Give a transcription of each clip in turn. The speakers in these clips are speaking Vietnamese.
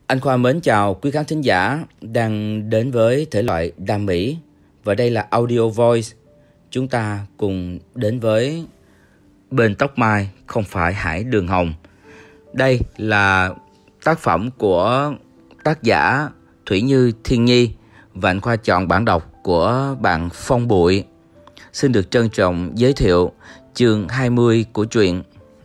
Anh Khoa mến chào quý khán thính giả đang đến với thể loại đam mỹ. Và đây là Audio Voice. Chúng ta cùng đến với Bên tóc mai không phải hải đường hồng. Đây là tác phẩm của tác giả Thủy Như Thiên Nhi và anh Khoa chọn bản đọc của bạn Phong Bụi. Xin được trân trọng giới thiệu chương 20 của truyện.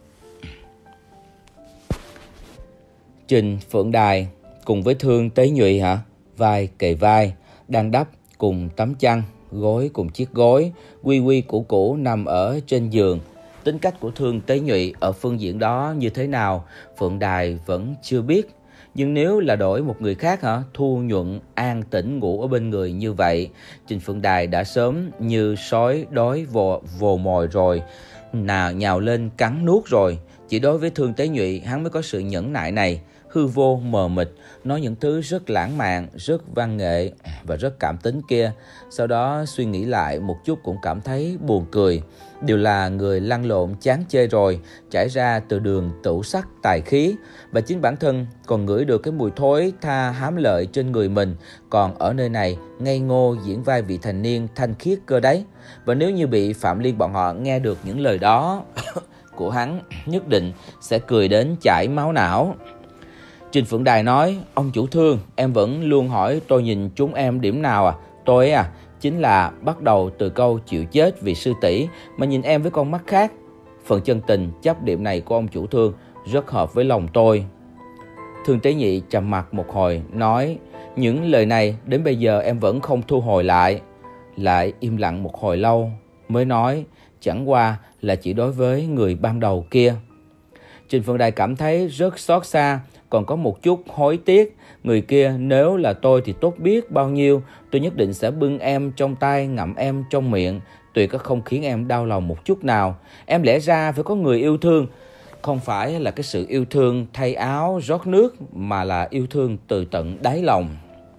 Trình Phượng Đài cùng với Thương Tế Nhụy vai kề vai, đang đắp cùng tấm chăn, gối cùng chiếc gối, quy quy củ củ nằm ở trên giường. Tính cách của Thương Tế Nhụy ở phương diện đó như thế nào, Phượng Đài vẫn chưa biết. Nhưng nếu là đổi một người khác Thu Nhuận an tĩnh ngủ ở bên người như vậy, Trình Phượng Đài đã sớm như sói đói vồ mồi rồi, nhào lên cắn nuốt rồi. Chỉ đối với Thương Tế Nhụy, hắn mới có sự nhẫn nại này, hư vô mờ mịt, nói những thứ rất lãng mạn, rất văn nghệ và rất cảm tính kia. Sau đó suy nghĩ lại một chút cũng cảm thấy buồn cười. Đều là người lăn lộn chán chê rồi, trải ra từ đường tửu sắc tài khí, và chính bản thân còn ngửi được cái mùi thối tha hám lợi trên người mình, còn ở nơi này ngây ngô diễn vai vị thành niên thanh khiết cơ đấy. Và nếu như bị Phạm Liên bọn họ nghe được những lời đó của hắn, nhất định sẽ cười đến chảy máu não. Trình Phượng Đài nói: "Ông chủ Thương, em vẫn luôn hỏi tôi nhìn chúng em điểm nào à? Tôi chính là bắt đầu từ câu chịu chết vì sư tỷ mà nhìn em với con mắt khác. Phần chân tình chấp điểm này của ông chủ Thương rất hợp với lòng tôi." Thương Tế Nhị trầm mặc một hồi, nói: "Những lời này đến bây giờ em vẫn không thu hồi lại." Lại im lặng một hồi lâu, mới nói: "Chẳng qua là chỉ đối với người ban đầu kia." Trình Phượng Đài cảm thấy rất xót xa, còn có một chút hối tiếc. Người kia nếu là tôi thì tốt biết bao nhiêu. Tôi nhất định sẽ bưng em trong tay, ngậm em trong miệng, tuyệt có không khiến em đau lòng một chút nào. Em lẽ ra phải có người yêu thương, không phải là cái sự yêu thương thay áo rót nước, mà là yêu thương từ tận đáy lòng.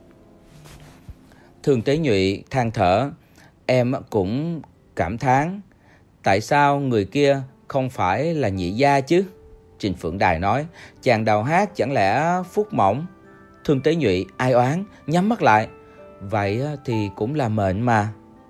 Thương Tế Nhụy than thở: "Em cũng cảm thán, tại sao người kia không phải là Nhị gia chứ?" Trình Phượng Đài nói: "Chàng đào hát chẳng lẽ phúc mỏng?" Thương Tế Nhụy ai oán, nhắm mắt lại: "Vậy thì cũng là mệnh mà.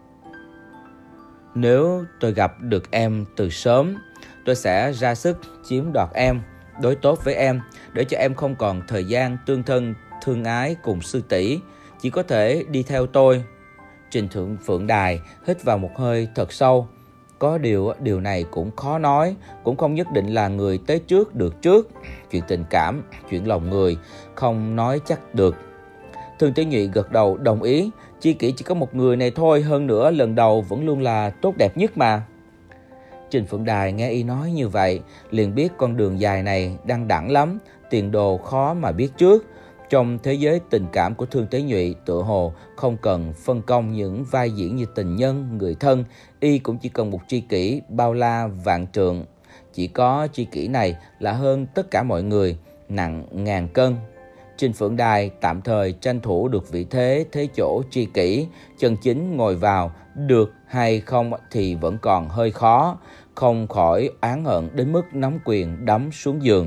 Nếu tôi gặp được em từ sớm, tôi sẽ ra sức chiếm đoạt em, đối tốt với em, để cho em không còn thời gian tương thân thương ái cùng sư tỷ, chỉ có thể đi theo tôi." Trình Phượng Đài hít vào một hơi thật sâu. Có điều này cũng khó nói, cũng không nhất định là người tới trước được trước. Chuyện tình cảm, chuyện lòng người, không nói chắc được. Thương Tế Nhụy gật đầu đồng ý. Chi kỷ chỉ có một người này thôi, hơn nữa lần đầu vẫn luôn là tốt đẹp nhất mà. Trình Phượng Đài nghe y nói như vậy, liền biết con đường dài này đăng đẳng lắm, tiền đồ khó mà biết trước. Trong thế giới tình cảm của Thương Tế Nhụy, tựa hồ không cần phân công những vai diễn như tình nhân, người thân, y cũng chỉ cần một tri kỷ bao la vạn trượng. Chỉ có tri kỷ này là hơn tất cả mọi người, nặng ngàn cân. Trình Phượng Đài tạm thời tranh thủ được vị thế chỗ tri kỷ, chân chính ngồi vào được hay không thì vẫn còn hơi khó, không khỏi oán hận đến mức nắm quyền đấm xuống giường.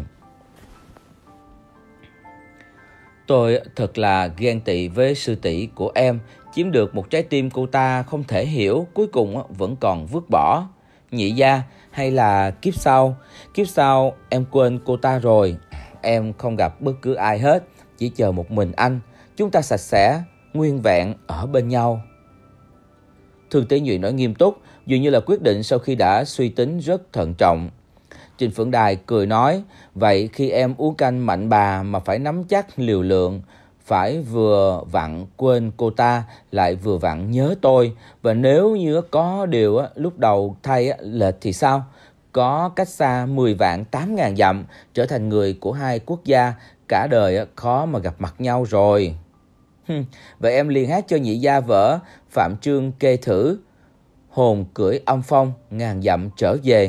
"Tôi thật là ghen tị với sư tỷ của em, chiếm được một trái tim cô ta không thể hiểu, cuối cùng vẫn còn vứt bỏ. Nhị gia, hay là kiếp sau em quên cô ta rồi. Em không gặp bất cứ ai hết, chỉ chờ một mình anh. Chúng ta sạch sẽ, nguyên vẹn ở bên nhau." Thương Tế Nhụy nói nghiêm túc, dường như là quyết định sau khi đã suy tính rất thận trọng. Trình Phượng Đài cười nói: "Vậy khi em uống canh mạnh bà mà phải nắm chắc liều lượng, phải vừa vặn quên cô ta, lại vừa vặn nhớ tôi. Và nếu như có điều lúc đầu thay lệch thì sao? Có cách xa 10 vạn 8 ngàn dặm, trở thành người của hai quốc gia, cả đời khó mà gặp mặt nhau rồi." "Vậy em liền hát cho nhị gia vở Phạm Trương kê thử: hồn cưỡi âm phong, ngàn dặm trở về."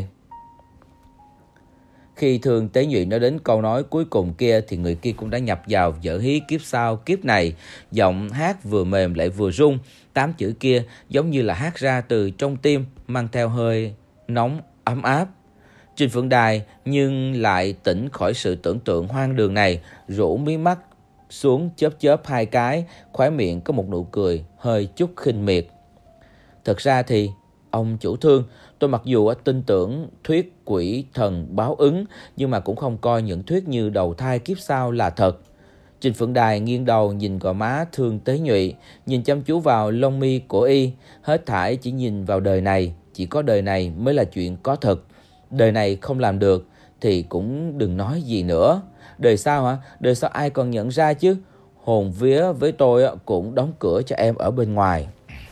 Khi Thương Tế Nhụy nói đến câu nói cuối cùng kia thì người kia cũng đã nhập vào vở hí kiếp sau kiếp này. Giọng hát vừa mềm lại vừa rung, 8 chữ kia giống như là hát ra từ trong tim, mang theo hơi nóng ấm áp. Trình Phượng Đài nhưng lại tỉnh khỏi sự tưởng tượng hoang đường này, rũ mí mắt xuống chớp chớp hai cái, khóe miệng có một nụ cười hơi chút khinh miệt. Thật ra thì, ông chủ Thương, tôi mặc dù tin tưởng thuyết quỷ thần báo ứng, nhưng mà cũng không coi những thuyết như đầu thai kiếp sau là thật. Trình Phượng Đài nghiêng đầu nhìn gò má Thương Tế Nhụy, nhìn chăm chú vào lông mi của y, hết thảy chỉ nhìn vào đời này, chỉ có đời này mới là chuyện có thật. Đời này không làm được thì cũng đừng nói gì nữa. Đời sau hả? Đời sau ai còn nhận ra chứ? Hồn vía với tôi cũng đóng cửa cho em ở bên ngoài.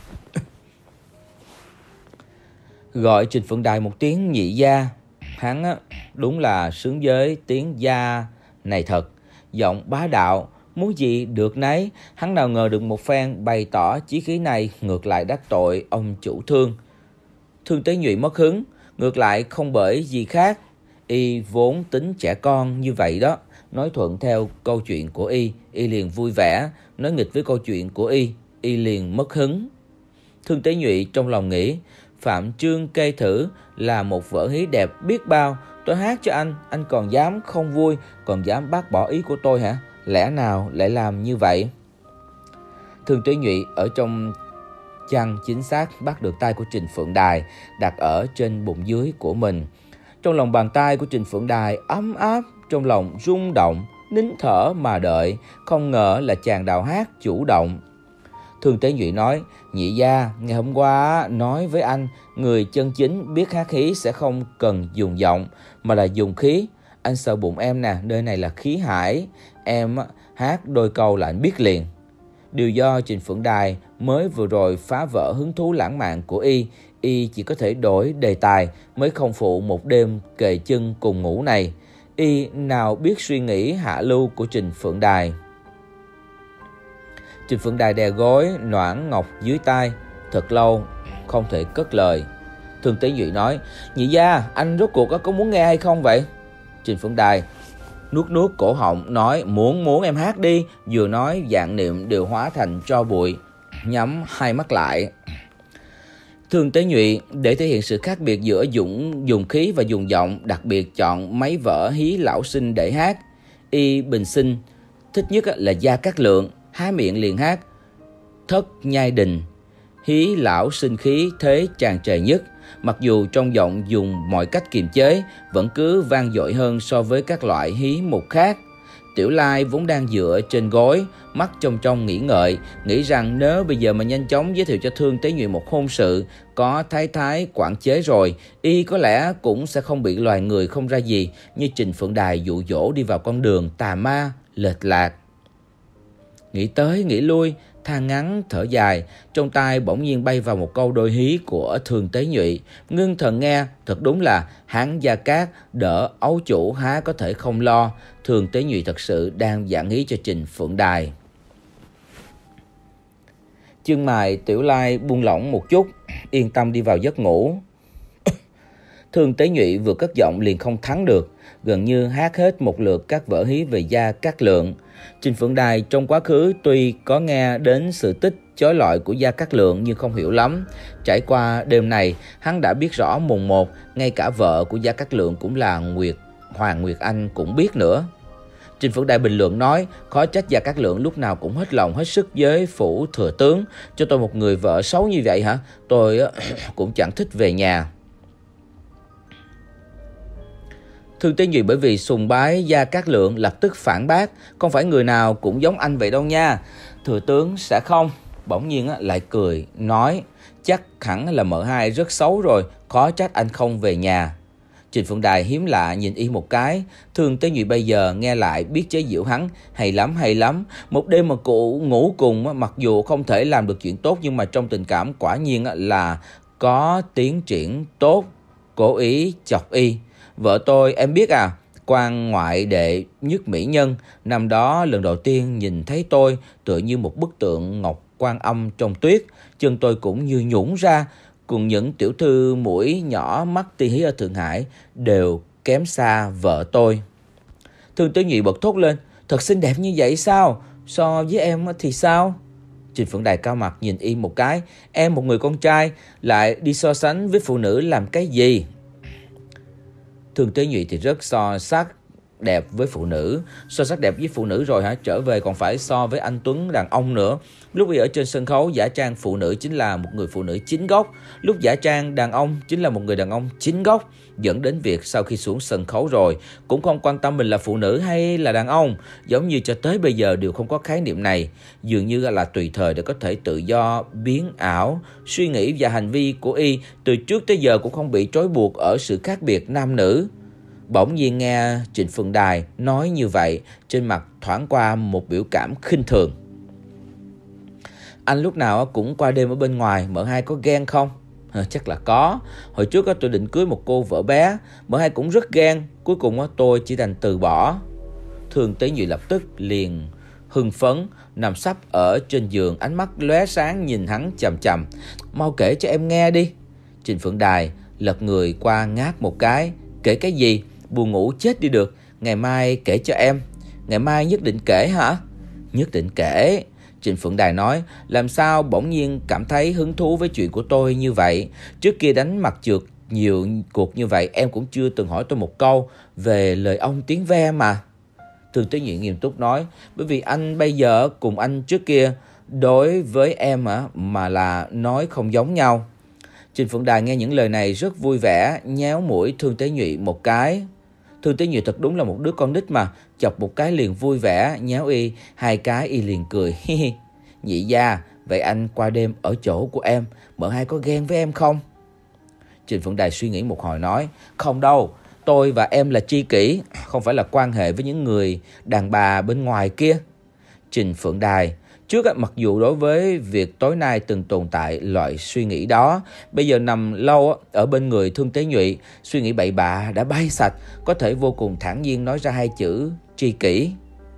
Gọi Trình Phượng Đài một tiếng nhị gia, hắn đúng là xứng với tiếng gia này thật. Giọng bá đạo, muốn gì được nấy. Hắn nào ngờ được một phen bày tỏ chí khí này ngược lại đắc tội ông chủ Thương. Thương Tế Nhụy mất hứng, ngược lại không bởi gì khác. Y vốn tính trẻ con như vậy đó. Nói thuận theo câu chuyện của y liền vui vẻ. Nói nghịch với câu chuyện của y liền mất hứng. Thương Tế Nhụy trong lòng nghĩ, Phạm Trương Cây Thử là một vở hí đẹp biết bao. Tôi hát cho anh còn dám không vui, còn dám bác bỏ ý của tôi hả? Lẽ nào lại làm như vậy? Thương Tế Nhụy ở trong chăn chính xác bắt được tay của Trình Phượng Đài đặt ở trên bụng dưới của mình. Trong lòng bàn tay của Trình Phượng Đài ấm áp, trong lòng rung động, nín thở mà đợi, không ngờ là chàng đào hát chủ động. Thương Tế Nhụy nói, nhị gia, ngày hôm qua nói với anh, người chân chính biết hát khí sẽ không cần dùng giọng, mà là dùng khí. Anh sợ bụng em nè, nơi này là khí hải, em hát đôi câu là anh biết liền. Điều do Trình Phượng Đài mới vừa rồi phá vỡ hứng thú lãng mạn của y chỉ có thể đổi đề tài, mới không phụ một đêm kề chân cùng ngủ này. Y nào biết suy nghĩ hạ lưu của Trình Phượng Đài. Trình Phượng Đài đè gối noãn ngọc dưới tai, thật lâu không thể cất lời. Thương Tế Nhụy nói, nhị gia, anh rốt cuộc có muốn nghe hay không vậy? Trình Phượng Đài nuốt nuốt cổ họng nói, muốn em hát đi. Vừa nói vạn niệm đều hóa thành tro bụi, nhắm hai mắt lại. Thương Tế Nhụy để thể hiện sự khác biệt giữa dùng khí và dùng giọng, đặc biệt chọn mấy vở hí lão sinh để hát. Y bình sinh thích nhất là Gia Cát Lượng, há miệng liền hát Thất Nhai Đình. Hí lão sinh khí thế tràn trề nhất, mặc dù trong giọng dùng mọi cách kiềm chế, vẫn cứ vang dội hơn so với các loại hí mục khác. Tiểu Lai vốn đang dựa trên gối, mắt trong nghĩ ngợi, nghĩ rằng nếu bây giờ mà nhanh chóng giới thiệu cho Thương Tế Nhụy một hôn sự, có thái quản chế rồi, y có lẽ cũng sẽ không bị loài người không ra gì như Trình Phượng Đài dụ dỗ đi vào con đường tà ma, lệch lạc. Nghĩ tới nghĩ lui, than ngắn thở dài, trong tai bỗng nhiên bay vào một câu đôi hí của Thương Tế Nhụy. Ngưng thần nghe, thật đúng là hắn Gia Cát đỡ ấu chủ há có thể không lo. Thương Tế Nhụy thật sự đang giảng hí cho Trình Phượng Đài. Chân mày Tiểu Lai buông lỏng một chút, yên tâm đi vào giấc ngủ. Thương Tế Nhụy vừa cất giọng liền không thắng được, gần như hát hết một lượt các vở hí về Gia Cát Lượng. Trình Phượng Đài trong quá khứ tuy có nghe đến sự tích chói lọi của Gia Cát Lượng nhưng không hiểu lắm. Trải qua đêm này, hắn đã biết rõ mùng một, ngay cả vợ của Gia Cát Lượng cũng là Hoàng Nguyệt Anh cũng biết nữa. Trình Phượng Đài bình luận nói, khó trách Gia Cát Lượng lúc nào cũng hết lòng hết sức với phủ thừa tướng. Cho tôi một người vợ xấu như vậy hả? Tôi cũng chẳng thích về nhà. Thương Tế Nhụy bởi vì sùng bái Gia Cát Lượng lập tức phản bác, không phải người nào cũng giống anh vậy đâu nha. Thừa tướng sẽ không. Bỗng nhiên lại cười, nói, chắc hẳn là mợ hai rất xấu rồi, khó trách anh không về nhà. Trình Phượng Đài hiếm lạ nhìn y một cái. Thương Tế Nhụy bây giờ nghe lại biết chế giễu hắn, hay lắm. Một đêm mà cụ ngủ cùng, mặc dù không thể làm được chuyện tốt, nhưng mà trong tình cảm quả nhiên là có tiến triển tốt. Cố ý chọc y. Vợ tôi em biết à, quan ngoại đệ nhất mỹ nhân, năm đó lần đầu tiên nhìn thấy tôi tựa như một bức tượng ngọc Quan Âm trong tuyết, chân tôi cũng như nhũn ra, cùng những tiểu thư mũi nhỏ mắt ti hí ở Thượng Hải đều kém xa vợ tôi. Thương Tế Nhụy bật thốt lên, thật xinh đẹp như vậy sao? So với em thì sao? Trình Phượng Đài cao mặt nhìn y một cái, em một người con trai lại đi so sánh với phụ nữ làm cái gì? Thương Tế Nhụy thì rất so sắc đẹp với phụ nữ. So sắc đẹp với phụ nữ rồi hả? Trở về còn phải so với anh Tuấn đàn ông nữa. Lúc ở trên sân khấu giả trang phụ nữ chính là một người phụ nữ chính gốc, lúc giả trang đàn ông chính là một người đàn ông chính gốc, dẫn đến việc sau khi xuống sân khấu rồi cũng không quan tâm mình là phụ nữ hay là đàn ông, giống như cho tới bây giờ đều không có khái niệm này, dường như là tùy thời để có thể tự do biến ảo. Suy nghĩ và hành vi của y từ trước tới giờ cũng không bị trói buộc ở sự khác biệt nam nữ. Bỗng nhiên nghe Trịnh Phượng Đài nói như vậy, trên mặt thoáng qua một biểu cảm khinh thường. Anh lúc nào cũng qua đêm ở bên ngoài, mợ hai có ghen không? Chắc là có. Hồi trước tôi định cưới một cô vợ bé, mợ hai cũng rất ghen, cuối cùng tôi chỉ đành từ bỏ. Thương Tế Nhụy lập tức liền hưng phấn, nằm sấp ở trên giường, ánh mắt lóe sáng nhìn hắn chằm chằm. Mau kể cho em nghe đi. Trịnh Phượng Đài lật người qua ngáp một cái. Kể cái gì? Buồn ngủ chết đi được. Ngày mai kể cho em. Ngày mai nhất định kể hả? Nhất định kể. Trịnh Phượng Đài nói, làm sao bỗng nhiên cảm thấy hứng thú với chuyện của tôi như vậy? Trước kia đánh mặt trượt nhiều cuộc như vậy, em cũng chưa từng hỏi tôi một câu về lời ông tiếng ve mà. Thương Tế Nhụy nghiêm túc nói, bởi vì anh bây giờ cùng anh trước kia đối với em mà là nói không giống nhau. Trịnh Phượng Đài nghe những lời này rất vui vẻ, nhéo mũi Thương Tế Nhụy một cái. Thương Tế Nhụy thật đúng là một đứa con nít mà, chọc một cái liền vui vẻ, nhéo y, hai cái y liền cười. Nhị gia, vậy anh qua đêm ở chỗ của em, mợ hai có ghen với em không? Trịnh Phượng Đài suy nghĩ một hồi nói, không đâu, tôi và em là tri kỷ, không phải là quan hệ với những người đàn bà bên ngoài kia. Trịnh Phượng Đài, trước mặc dù đối với việc tối nay từng tồn tại loại suy nghĩ đó, bây giờ nằm lâu ở bên người Thương Tế Nhụy, suy nghĩ bậy bạ đã bay sạch, có thể vô cùng thản nhiên nói ra hai chữ tri kỷ.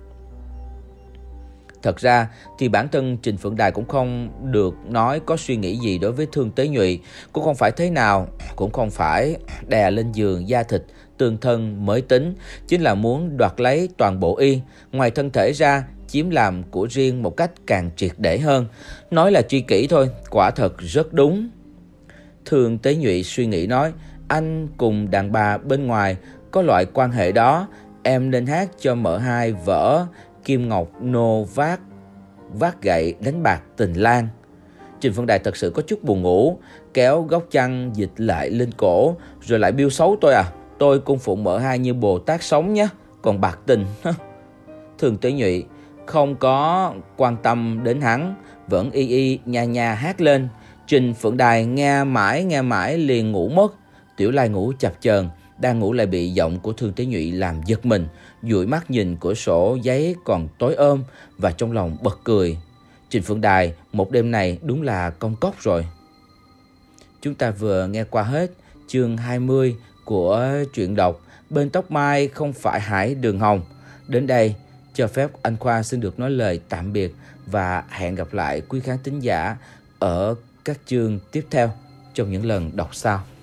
Thật ra thì bản thân Trịnh Phượng Đài cũng không được nói có suy nghĩ gì đối với Thương Tế Nhụy, cũng không phải thế nào, cũng không phải đè lên giường da thịt tương thân mới tính, chính là muốn đoạt lấy toàn bộ y, ngoài thân thể ra chiếm làm của riêng một cách càng triệt để hơn. Nói là tri kỷ thôi, quả thật rất đúng. Thương Tế Nhụy suy nghĩ nói, anh cùng đàn bà bên ngoài có loại quan hệ đó, em nên hát cho mợ hai vở Kim Ngọc Nô vác gậy đánh bạc tình lang. Trịnh Phượng Đài thật sự có chút buồn ngủ, kéo góc chăn dịch lại lên cổ, rồi lại biêu xấu tôi à. Tôi cung phụng mợ hai như Bồ Tát sống nhé, còn bạc tình. Thương Tế Nhụy không có quan tâm đến hắn, vẫn y y nha nha hát lên. Trịnh Phượng Đài nghe mãi liền ngủ mất. Tiểu Lai ngủ chập chờn, đang ngủ lại bị giọng của Thương Tế Nhụy làm giật mình, dụi mắt nhìn cửa sổ giấy còn tối ôm và trong lòng bật cười. Trịnh Phượng Đài một đêm này đúng là công cốc rồi. Chúng ta vừa nghe qua hết chương 20 của truyện đọc Bên Tóc Mai Không Phải Hải Đường Hồng. Đến đây cho phép anh Khoa xin được nói lời tạm biệt và hẹn gặp lại quý khán thính giả ở các chương tiếp theo trong những lần đọc sau.